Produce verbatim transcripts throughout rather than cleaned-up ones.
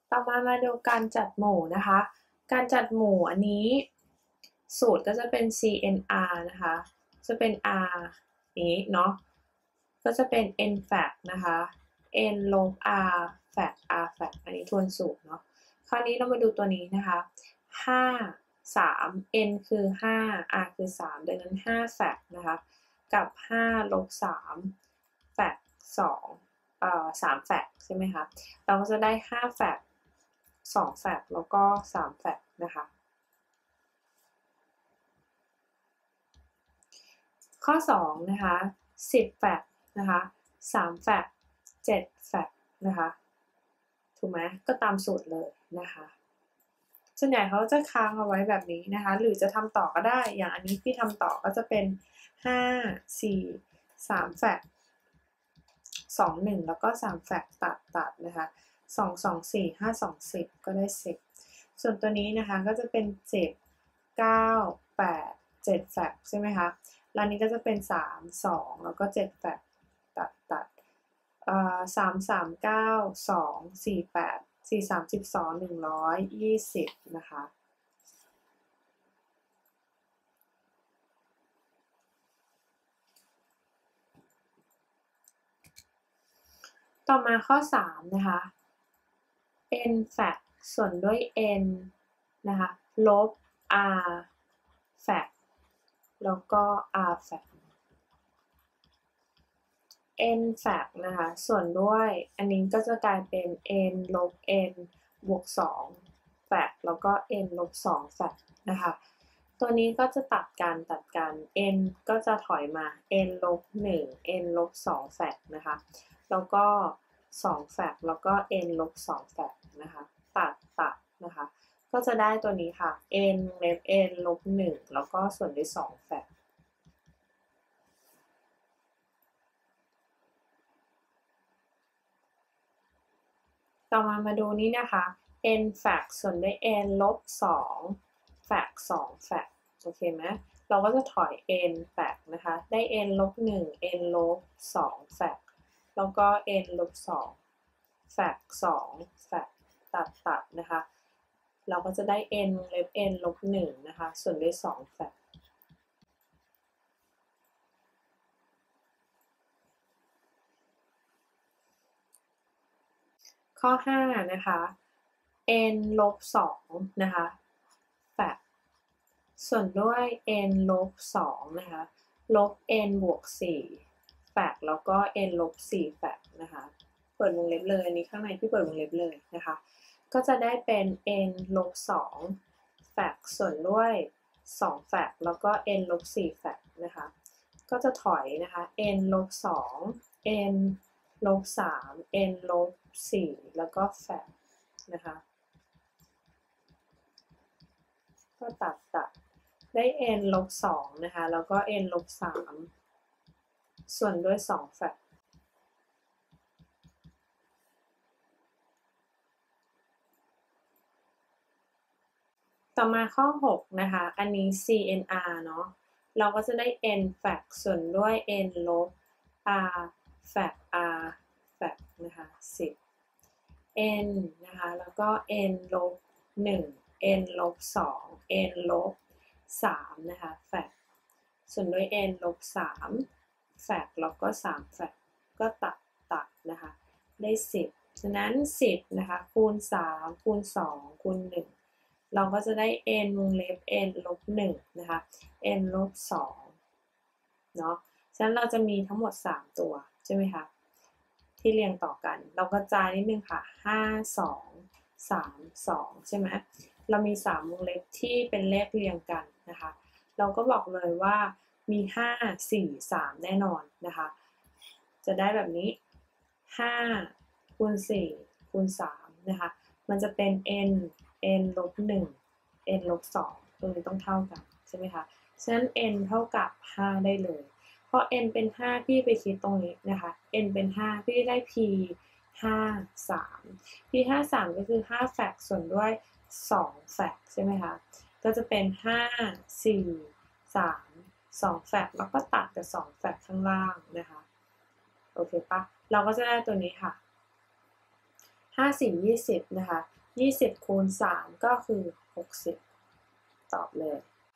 ต่อมามาดูการจัดหมู่นะคะ การจัดหมู่อันนี้สูตรก็จะเป็น ซี เอ็น อาร์ นะคะ จะเป็น R นี้เนาะ ก็จะเป็น n fact นะคะ n ลบ r fact r fact อันนี้ทวนสูตรเนาะ คราวนี้เรามาดูตัวนี้นะคะ ห้า สาม n คือห้า r คือสามดังนั้นห้า fact นะคะ กับห้าลบสาม fact สองเอ่อสาม fact ใช่ไหมคะ เราก็จะได้ห้า fact สอง fact แล้วก็สาม fact นะคะ ข้อสองนะคะสิบ fact นะคะสาม fact เจ็ด fact นะคะ ถูกไหมก็ตามสูตรเลยนะคะส่วนใหญ่เขาจะค้างเอาไว้แบบนี้นะคะหรือจะทำต่อก็ได้อย่างอันนี้ที่ทำต่อก็จะเป็นห้า สี่ สามแฟกต์สอง หนึ่งแล้วก็สามแฟกต์ตัดตัดนะคะสอง สอง สี่ ห้า สอง สิบก็ได้สิบส่วนตัวนี้นะคะก็จะเป็นเจ็ด เก้า แปด เจ็ดแฟกต์ใช่ไหมคะแล้วนี้ก็จะเป็นสาม สองแล้วก็เจ็ดแฟกต์ตัดตัดสาม สาม เก้า สอง สี่ แปด สี่ สาม สิบสอง หนึ่งร้อยยี่สิบนะคะต่อมาข้อสามนะคะ n fact ส่วนด้วย n นะคะลบ r fact แล้วก็ r fact n fact นะคะส่วนด้วยอันนี้ก็จะกลายเป็น n ลบ n บวกสอง fact แล้วก็ n ลบสอง fact นะคะตัวนี้ก็จะตัดกันตัดกัน n ก็จะถอยมา n ลบหนึ่ง n ลบสอง fact นะคะแล้วก็สอง fact แล้วก็ n ลบสอง fact นะคะตัดตัดนะคะก็จะได้ตัวนี้ค่ะ n ลบ n ลบหนึ่งแล้วก็ส่วนด้วยสอง factต่อมามาดูนี่นะคะ n fact ส่วนด้วย n ลบสอง fact สอง fact โอเคไหมเราก็จะถอย n fact นะคะได้ n ลบหนึ่ง n ลบสอง fact แล้วก็ n ลบสอง fact สอง fact ตัดตัดนะคะเราก็จะได้ n ลบ n ลบหนึ่งนะคะส่วนด้วยสอง factข้อห้านะคะ n ลบสองนะคะ fact ส่วนด้วย n ลบสองนะคะลบ n บวกสี่ fact แล้วก็ n ลบสี่ fact นะคะเปิดวงเล็บเลยอันนี้ข้างในที่เปิดวงเล็บเลยนะคะก็จะได้เป็น n ลบสอง fact ส่วนด้วยสอง fact แล้วก็ n ลบสี่ fact นะคะก็จะถอยนะคะ n ลบสอง n ลบสาม n ลบสี่แล้วก็ fact นะคะก็ตัดตัดได้ n ลบสองนะคะแล้วก็ n ลบสามส่วนด้วยสอง fact ต่อมาข้อหกนะคะอันนี้ ซี เอ็น อาร์ เนาะเราก็จะได้ n fact ส่วนด้วย n ลบ r fact r fact นะคะสิบ n นะคะแล้วก็ n ลบหนึ่ง n ลบสอง n ลบสามนะคะ fact ส่วนด้วย n ลบสาม fact แล้วก็สาม fact ก็ตัดตัดนะคะได้สิบฉะนั้นสิบนะคะคูณสามคูณสองคูณหนึ่งเราก็จะได้ n วงเล็บ n ลบหนึ่งนะคะ n ลบสองเนาะฉะนั้นเราจะมีทั้งหมดสามตัวใช่ไหมคะที่เรียงต่อกันเรากระจายนิดนึงค่ะห้า สอง สาม สองใช่ไหมเรามีสามวงเล็บที่เป็นเลขเรียงกันนะคะเราก็บอกเลยว่ามีห้า สี่ สามแน่นอนนะคะจะได้แบบนี้ห้าคูณสี่คูณสามนะคะมันจะเป็น n n ลบหนึ่ง n ลบสองตรงนี้ต้องเท่ากันใช่ไหมคะฉะนั้น n เท่ากับห้าได้เลยพอ n เป็นห้าพี่ไปคิดตรงนี้นะคะ n เป็นห้าพี่ได้ p ห้า สาม p ห้า สามก็คือห้า fact ส่วนด้วยสอง fact ใช่ไหมคะก็จะเป็นห้า สี่ สาม สอง fact แล้วก็ตัดกับสอง fact ข้างล่างนะคะโอเคปะเราก็จะได้ตัวนี้ค่ะห้า สี่ ยี่สิบนะคะยี่สิบคูณสามก็คือหกสิบตอบเลย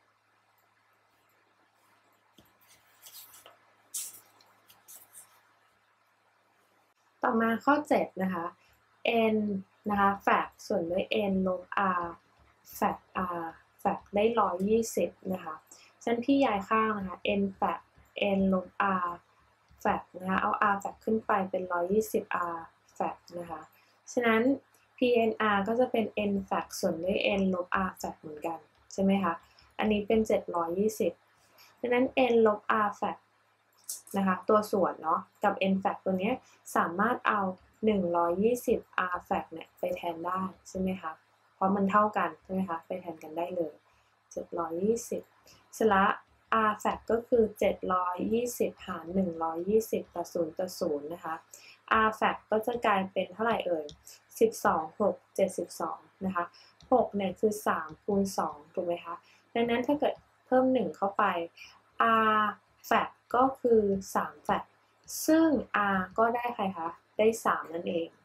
ต่อมาข้อเจ็ดนะคะ n นะคะแฟกส่วนด้วย n ลบ r แฟก r แฟกได้หนึ่งร้อยยี่สิบนะคะฉะนั้นพี่ย้ายข้างนะคะ n แฟก n ลบ r แฟกนะคะเอา r แฟกขึ้นไปเป็นหนึ่งร้อยยี่สิบ r แฟกนะคะฉะนั้น pnr ก็จะเป็น n แฟกส่วนด้วย n ลบ r แฟกเหมือนกันใช่ไหมคะอันนี้เป็นเจ็ดร้อยยี่สิบฉะนั้น n ลบ r แฟกนะคะตัวส่วนเนาะกับ n แฟกตัวนี้สามารถเอาหนึ่งร้อยยี่สิบ r แฟกเนี่ยไปแทนได้ใช่ไหมคะเพราะมันเท่ากันใช่ไหมคะไปแทนกันได้เลยเจ็ดร้อยยี่สิบสละ r แฟกก็คือเจ็ดร้อยยี่สิบหารหนึ่งร้อยยี่สิบต่อศูนย์ต่อศูนย์นะคะ r แฟกก็จะกลายเป็นเท่าไหร่เอ่ยสิบสอง หก เจ็ดสิบสองนะคะหกเนี่ยคือสามคูณสองถูกไหมคะดังนั้นถ้าเกิดเพิ่มหนึ่งเข้าไป r แฟกก็คือสามแฟกซึ่ง r ก็ได้ใครคะได้สามนั่นเอง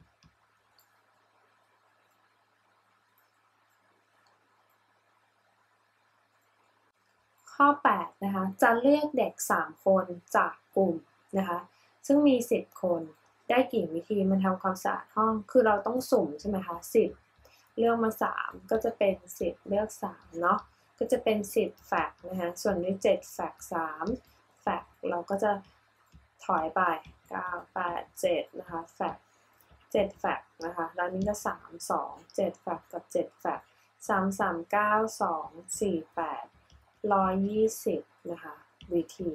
ข้อแปดนะคะจะเลือกเด็กสามคนจากกลุ่มนะคะซึ่งมีสิบคนได้กี่วิธีมันทำความสะอาดห้องคือเราต้องสุ่มใช่ไหมคะสิบเลือกมาสามก็จะเป็นสิบเลือกสามเนาะก็จะเป็นสิบแฟกนะคะส่วนนี้เจ็ดแฟกสามแฟกเราก็จะถอยไปเก้า แปด เจ็ดนะคะแฟกเจ็ดแฟกนะคะแล้วนี้ก็สาม สอง เจ็ดแฟกกับเจ็ดแฟกสาม สาม เก้า สอง สี่ แปดหนึ่งร้อยยี่สิบนะคะวิธี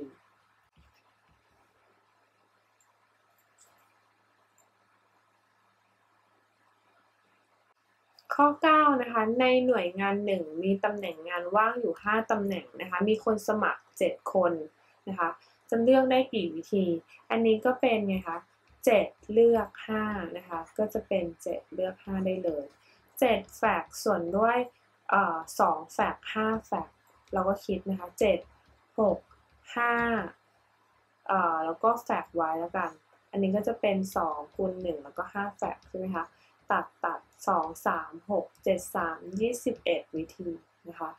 ข้อเก้านะคะในหน่วยงานหนึ่งมีตำแหน่งงานว่างอยู่ห้าตำแหน่งนะคะมีคนสมัครเจ็ดคนนะคะจะเลือกได้กี่วิธีอันนี้ก็เป็นไงคะเจ็ดเลือกห้านะคะก็จะเป็นเจ็ดเลือกห้าได้เลยเจ็ดแฟกส่วนด้วยเอ่อสองแฟกห้าแฟกเราก็คิดนะคะเจ็ด หก ห้าเอ่อแล้วก็แฟกไว้แล้วกันอันนี้ก็จะเป็นสองคูณหนึ่งแล้วก็ห้าแฟกใช่ไหมคะตัดตัดสอง สาม หก เจ็ด สาม ยี่สิบเอ็ดวิธีนะคะ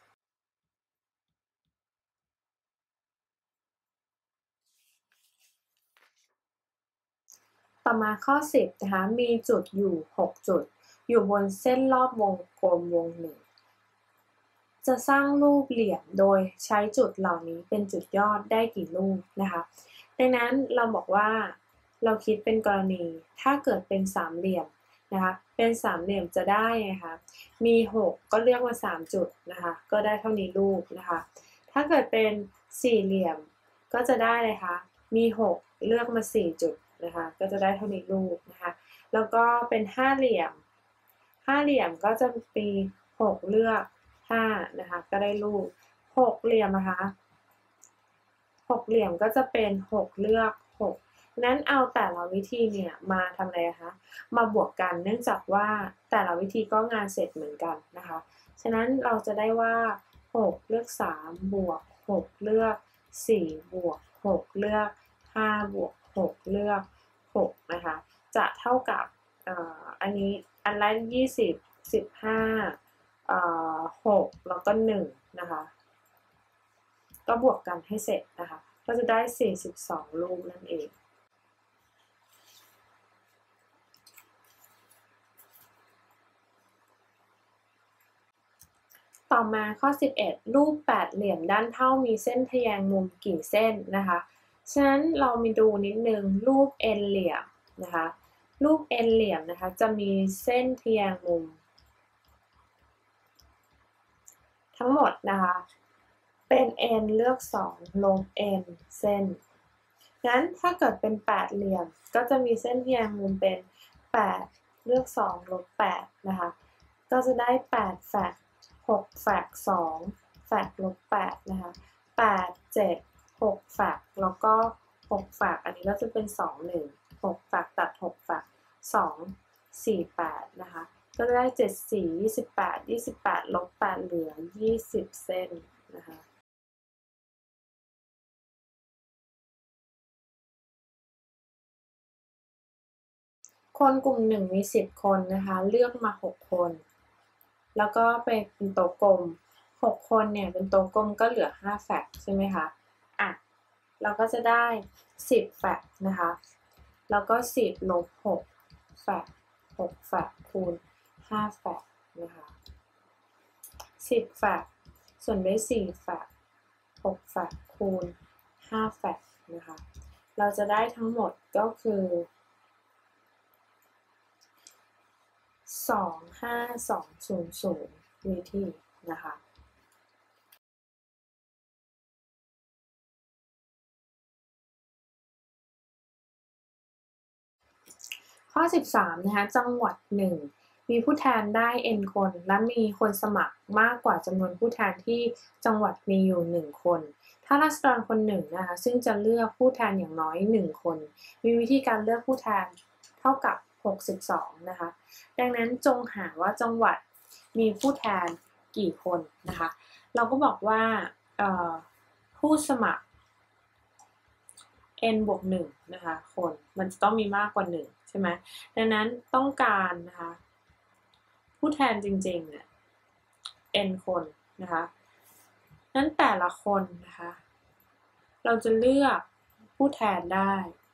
ต่อมาข้อสิบนะคะมีจุดอยู่หกจุดอยู่บนเส้นรอบวงกลมวงหนึ่งจะสร้างรูปเหลี่ยมโดยใช้จุดเหล่านี้เป็นจุดยอดได้กี่รูปนะคะดังนั้นเราบอกว่าเราคิดเป็นกรณีถ้าเกิดเป็นสามเหลี่ยมนะคะเป็นสามเหลี่ยมจะได้นะคะมีหกก็เลือกมาสามจุดนะคะก็ได้เท่านี้รูปนะคะถ้าเกิดเป็นสี่เหลี่ยมก็จะได้เลยค่ะมีหกเลือกมาสี่จุดนะคะก็จะได้เท่านี้รูปนะคะแล้วก็เป็นห้าเหลี่ยมห้าเหลี่ยมก็จะมีหกเลือกห้านะคะก็ได้รูปหกเหลี่ยมนะคะหกเหลี่ยมก็จะเป็นหกเลือกหกนั้นเอาแต่ละวิธีเนี่ยมาทำอะไรคะมาบวกกันเนื่องจากว่าแต่ละวิธีก็งานเสร็จเหมือนกันนะคะฉะนั้นเราจะได้ว่าหกเลือกสามบวกหกเลือกสี่บวกหกเลือกห้าบวกหกเลือกหกนะคะจะเท่ากับอันนี้อันละยี่สิบ สิบห้าหกแล้วก็หนึ่งนะคะก็บวกกันให้เสร็จนะคะก็จะได้สี่สิบสองรูปนั่นเองต่อมาข้อสิบเอ็ดรูปแปดเหลี่ยมด้านเท่ามีเส้นทะแยงมุมกี่เส้นนะคะฉะนั้นเรามาดูนิดนึงรูป n เหลี่ยมนะคะรูป n เหลี่ยมนะคะจะมีเส้นทะแยงมุมทั้งหมดนะคะเป็น n เลือกสองลบ n เส้นงั้นถ้าเกิดเป็นแปดเหลี่ยมก็จะมีเส้นทะแยงมุมเป็นแปดเลือกสองลบแปดนะคะก็จะได้แปดแฟกหกแฟกสองแฟกลบแปดนะคะแปด เจ็ด หกแฟกแล้วก็หกแฟกอันนี้ก็จะเป็นสอง หนึ่ง หกแฟกตัดหกแฟกสอง สี่ แปดนะคะก็จะได้เจ็ด สี่ ยี่สิบแปด ยี่สิบแปดลบแปดเหลือยี่สิบเส้นนะคะคนกลุ่มหนึ่งมีสิบคนนะคะเลือกมาหกคนแล้วก็เป็นโต๊ะกลมหกคนเนี่ยเป็นโต๊ะกลมก็เหลือห้าแฟกใช่ไหมคะอ่ะเราก็จะได้สิบแฟกนะคะแล้วก็สิบลบหกแฟกหกแฟกคูณห้าแฟกนะคะสิบแฟกส่วนด้วยสี่แฟกหกแฟกคูณห้าแฟกนะคะเราจะได้ทั้งหมดก็คือสองห้าสองศูนย์ศูนย์วิธีนะคะข้อสิบสามนะคะจังหวัดหนึ่งมีผู้แทนได้ n คนและมีคนสมัครมากกว่าจำนวนผู้แทนที่จังหวัดมีอยู่หนึ่งคนถ้าราษฎรคนหนึ่งนะคะซึ่งจะเลือกผู้แทนอย่างน้อยหนึ่งคนมีวิธีการเลือกผู้แทนเท่ากับหกสิบสองนะคะดังนั้นจงหาว่าจังหวัดมีผู้แทนกี่คนนะคะเราก็บอกว่าผู้สมัคร n บวกหนึ่งนะคะคนมันจะต้องมีมากกว่าหนึ่งใช่ไหมดังนั้นต้องการนะคะผู้แทนจริงๆเนี่ย n คนนะคะนั้นแต่ละคนนะคะเราจะเลือกผู้แทนได้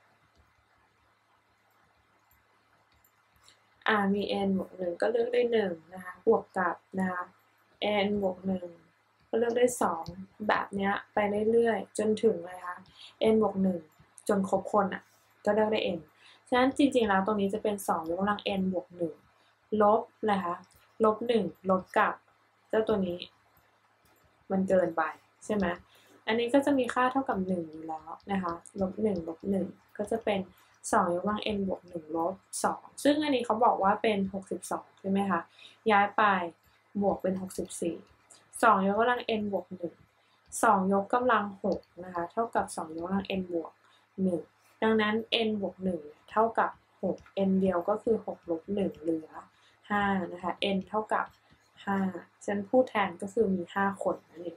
อ่ามี n บวกหนึ่งก็เลือกได้หนึ่งนะคะบวกกับนะคะ n บวกหนึ่งก็เลือกได้สองแบบนี้ไปเรื่อยๆจนถึงเลยค่ะ n บวกหนึ่งจนครบคนอ่ะก็เลือกได้ n ฉะนั้นจริงๆแล้วตรงนี้จะเป็นสองยกกำลัง n บวกหนึ่งลบอะไรคะลบหนึ่งลบกับเจ้าตัวนี้มันเกินไปใช่ไหมอันนี้ก็จะมีค่าเท่ากับหนึ่งอยู่แล้วนะคะลบหนึ่งลบหนึ่งก็จะเป็นสองยกกำลัง n บวกหนึ่งลบสองซึ่งอันนี้เขาบอกว่าเป็นหกสิบสองใช่ไหมคะย้ายไปบวกเป็นหกสิบสี่สองยกกำลัง n บวกหนึ่งสองยกกำลังหกนะคะเท่ากับสองยกกำลัง n บวกหนึ่งดังนั้น n บวกหนึ่งเท่ากับหก n เดียวก็คือหกลบหนึ่งเหลือห้านะคะ n เท่ากับห้าฉะนั้นผู้แทนก็คือมีห้าคนนั่นเอง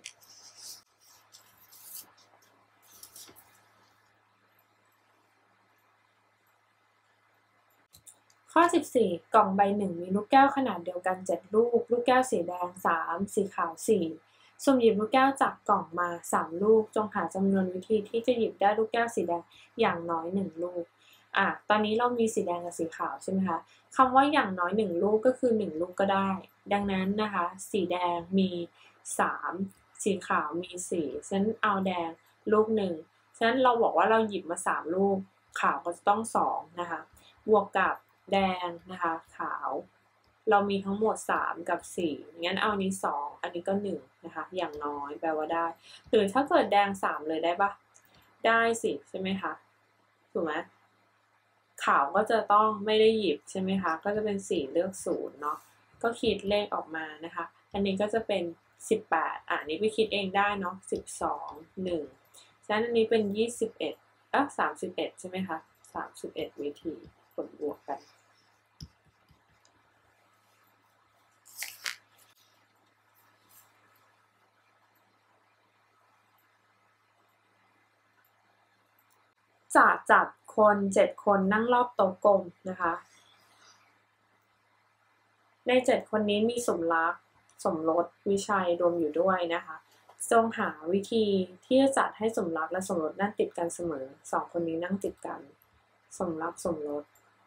ข้อสิบสี่กล่องใบหนึ่งมีลูกแก้วขนาดเดียวกันเจ็ดลูกลูกแก้วสีแดงสามสีขาวสี่สุ่มหยิบลูกแก้วจากกล่องมาสามลูกจงหาจำนวนวิธีที่จะหยิบได้ลูกแก้วสีแดงอย่างน้อยหนึ่งลูกอ่ะตอนนี้เรามีสีแดงกับสีขาวใช่ไหมคะคำว่าอย่างน้อยหนึ่งลูกก็คือหนึ่งลูกก็ได้ดังนั้นนะคะสีแดงมีสามสีขาวมีสี่ฉะนั้นเอาแดงลูกหนึ่งฉะนั้นเราบอกว่าเราหยิบมาสามลูกขาวก็จะต้องสองนะคะบวกกับแดงนะคะขาวเรามีทั้งหมดสามกับสี่งั้นเอานี้สองอันนี้ก็หนึ่งนะคะอย่างน้อยแปลว่าได้หรือถ้าเกิดแดงสามเลยได้ปะได้สิใช่ไหมคะถูกไหมขาวก็จะต้องไม่ได้หยิบใช่ไหมคะก็จะเป็นสี่เลือกศูนย์เนาะก็คิดเลขออกมานะคะอันนี้ก็จะเป็นสิบแปดอ่ะนี้ไปคิดเองได้เนาะสิบสองหนึ่งฉะนั้นอันนี้เป็นยี่สิบเอ็ดอ่ะสามสิบเอ็ดใช่ไหมคะสามสิบเอ็ดวิธีผลบวกกันจะจับคนเจ็ดคนนั่งรอบโต๊ะกลมนะคะในเจ็ดคนนี้มีสมรักสมรสวิชัยรวมอยู่ด้วยนะคะจงหาวิธีที่จะจัดให้สมรักและสมรสนั่งติดกันเสมอสองคนนี้นั่งติดกันสมรักสมรส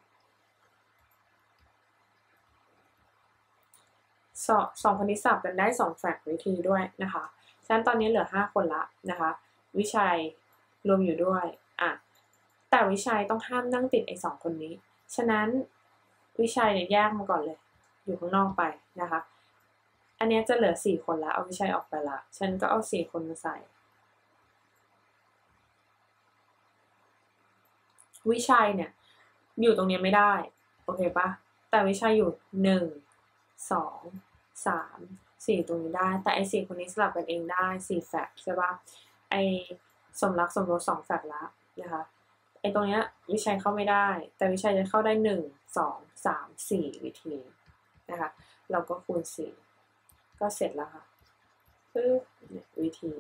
สองสองคนนี้สับกันได้สองแฟกวิธีด้วยนะคะฉะนั้นตอนนี้เหลือห้าคนละนะคะวิชัยรวมอยู่ด้วยอ่ะแต่วิชัยต้องห้ามนั่งติดไอ้สองคนนี้ฉะนั้นวิชัยเนี่ยแยกมาก่อนเลยอยู่ข้างนอกไปนะคะอันนี้จะเหลือสี่คนแล้วเอาวิชัยออกไปละฉันก็เอาสี่คนมาใส่วิชัยเนี่ยอยู่ตรงนี้ไม่ได้โอเคปะแต่วิชัยอยู่หนึ่งสองสามสี่ตรงนี้ได้แต่ไอ้สี่คนนี้สลับกันเองได้สี่แฟกใช่ปะไอ้สมรักสมรสสองแฟกละนะคะไอ้ตรงเนี้ยวิชัยเข้าไม่ได้แต่วิชัยจะเข้าได้หนึ่งสองสามสี่วิธีนะคะเราก็คูณสี่ก็เสร็จแล้วค่ะปึ๊บวิธี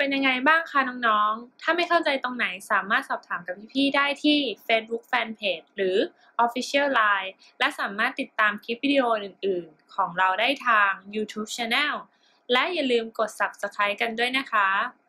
เป็นยังไงบ้างคะน้องๆถ้าไม่เข้าใจตรงไหนสามารถสอบถามกับพี่ๆได้ที่ Facebook Fanpage หรือ Official ไลน์ และสามารถติดตามคลิปวิดีโออื่นๆของเราได้ทาง YouTube Channel และอย่าลืมกด Subscribe กันด้วยนะคะ